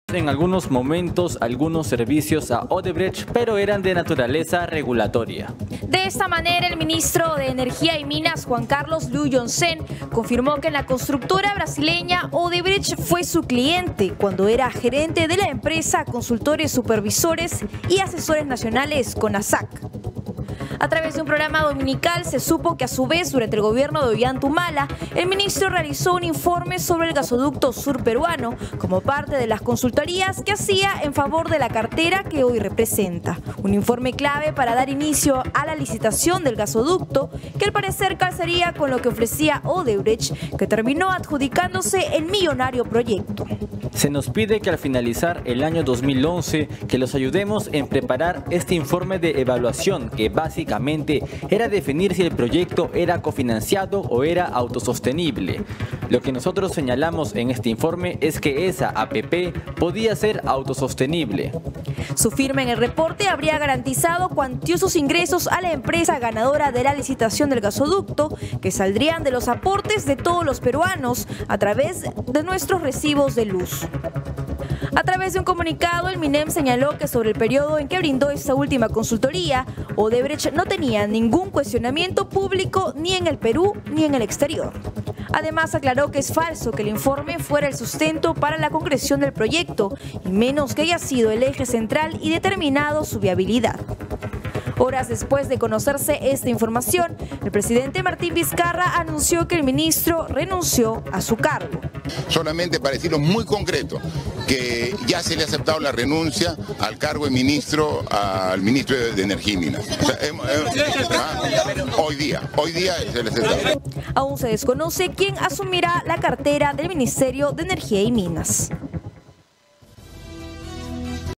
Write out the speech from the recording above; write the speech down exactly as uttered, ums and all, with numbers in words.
En algunos momentos algunos servicios a Odebrecht, pero eran de naturaleza regulatoria. De esta manera, el ministro de Energía y Minas, Juan Carlos Liu Yongzhen, confirmó que la constructora brasileña Odebrecht fue su cliente cuando era gerente de la empresa Consultores Supervisores y Asesores Nacionales CONASAC. A través de un programa dominical se supo que a su vez durante el gobierno de Ollanta-Humala el ministro realizó un informe sobre el gasoducto sur peruano como parte de las consultorías que hacía en favor de la cartera que hoy representa. Un informe clave para dar inicio a la licitación del gasoducto que al parecer calzaría con lo que ofrecía Odebrecht, que terminó adjudicándose el millonario proyecto. Se nos pide que al finalizar el año dos mil once que los ayudemos en preparar este informe de evaluación que básicamente era definir si el proyecto era cofinanciado o era autosostenible. Lo que nosotros señalamos en este informe es que esa A P P podía ser autosostenible. Su firma en el reporte habría garantizado cuantiosos ingresos a la empresa ganadora de la licitación del gasoducto, que saldrían de los aportes de todos los peruanos a través de nuestros recibos de luz. A través de un comunicado, el MINEM señaló que sobre el periodo en que brindó esta última consultoría, Odebrecht no tenía ningún cuestionamiento público ni en el Perú ni en el exterior. Además, aclaró que es falso que el informe fuera el sustento para la concreción del proyecto, y menos que haya sido el eje central y determinado su viabilidad. Horas después de conocerse esta información, el presidente Martín Vizcarra anunció que el ministro renunció a su cargo. Solamente para decirlo muy concreto, que ya se le ha aceptado la renuncia al cargo de ministro, al ministro de Energía y Minas. O sea, eh, eh, ah, hoy día, hoy día se le ha aceptado. Aún se desconoce quién asumirá la cartera del Ministerio de Energía y Minas.